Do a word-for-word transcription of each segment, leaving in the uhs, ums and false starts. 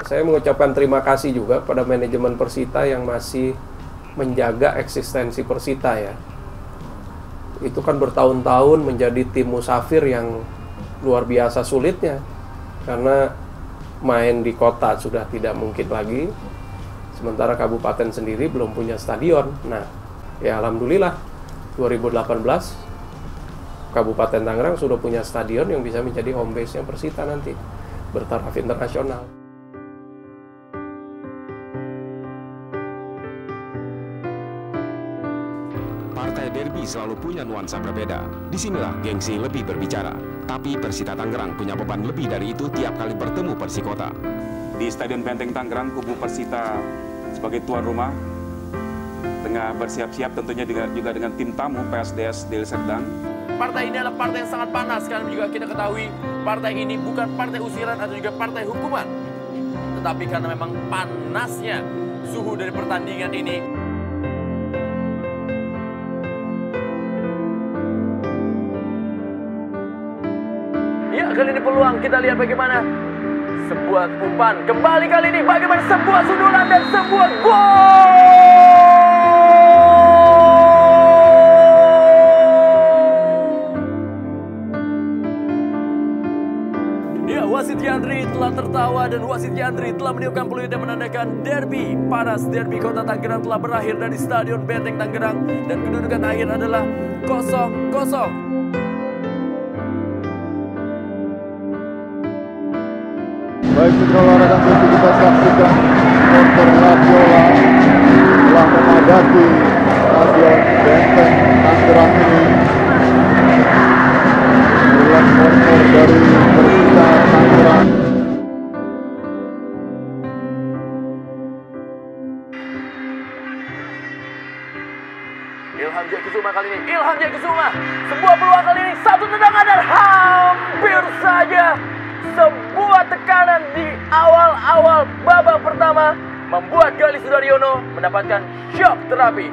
Saya mengucapkan terima kasih juga pada manajemen Persita yang masih menjaga eksistensi Persita ya. Itu kan bertahun-tahun menjadi tim musafir yang luar biasa sulitnya. Karena main di kota sudah tidak mungkin lagi. Sementara kabupaten sendiri belum punya stadion. Nah, ya alhamdulillah dua ribu delapan belas Kabupaten Tangerang sudah punya stadion yang bisa menjadi home base-nya Persita nanti bertaraf internasional. Partai derby selalu punya nuansa berbeda. Disinilah gengsi lebih berbicara. Tapi Persita Tangerang punya beban lebih dari itu tiap kali bertemu Persikota. Di Stadion Benteng Tangerang, kubu Persita sebagai tuan rumah tengah bersiap-siap tentunya juga dengan tim tamu P S D S Deli Serdang. Partai ini adalah partai yang sangat panas, karena juga kita ketahui partai ini bukan partai usiran atau juga partai hukuman. Tetapi karena memang panasnya suhu dari pertandingan ini. Ya, kali ini peluang, kita lihat bagaimana sebuah umpan. Kembali kali ini bagaimana sebuah sundulan dan sebuah gol! Wasit Yandri telah tertawa dan wasit Yandri telah meniupkan peluit yang menandakan derby panas. Derby Kota Tangerang telah berakhir dari Stadion Benteng Tangerang dan kedudukan akhir adalah kosong kosong. Baik mitra olahraga tentu kita saksikan supporter Laviola telah memadati Stadion Benteng Tangerang ini. Inilah supporter dari Persita Tangerang. Ilham Jaya Kusuma kali ini, Ilham Jaya Kusuma, sebuah peluang kali ini, satu tendangan dan hampir saja sebuah tekanan di awal-awal babak pertama membuat Galih Sudaryono mendapatkan shock terapi.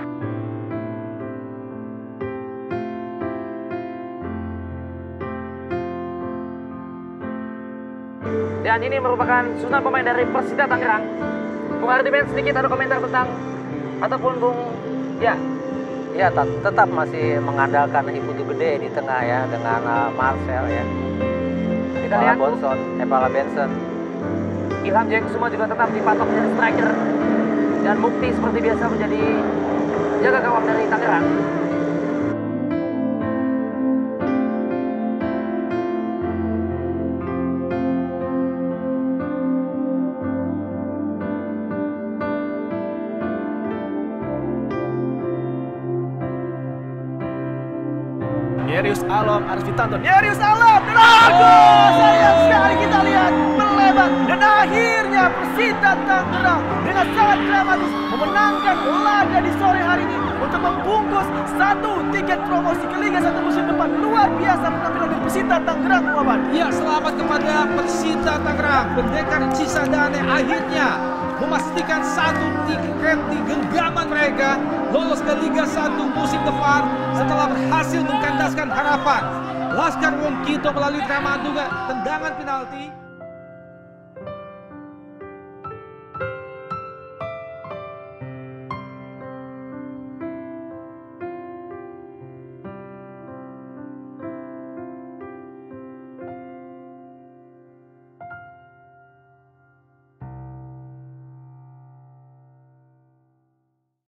Dan ini merupakan susunan pemain dari Persita Tangerang. Bung Ardimen, sedikit ada komentar tentang ataupun Bung ya. Ya, tetap masih mengandalkan Iputu Gede di tengah ya dengan uh, Marcel ya. Kita lihat Bonson, Epala Benson. Ilham Jaya Kusuma juga tetap dipatok menjadi striker dan Mukti seperti biasa menjadi jaga gawang dari Tangerang. Nerius Alom, Aris Witanto, Nerius Alom, dan oh, sayang sekali kita lihat melebar dan akhirnya Persita Tangerang dengan sangat dramatis memenangkan laga di sore hari ini untuk membungkus satu tiket promosi ke Liga satu musim depan. Luar biasa penampilan dari Persita Tangerang, Muhammad. Ya, selamat kepada Persita Tangerang. Pendekar Cisadane akhirnya memastikan satu tiket di genggaman mereka lolos ke Liga satu musim depan setelah berhasil mengkandaskan harapan. Laskar Wongkito melalui Dramaduga tendangan penalti.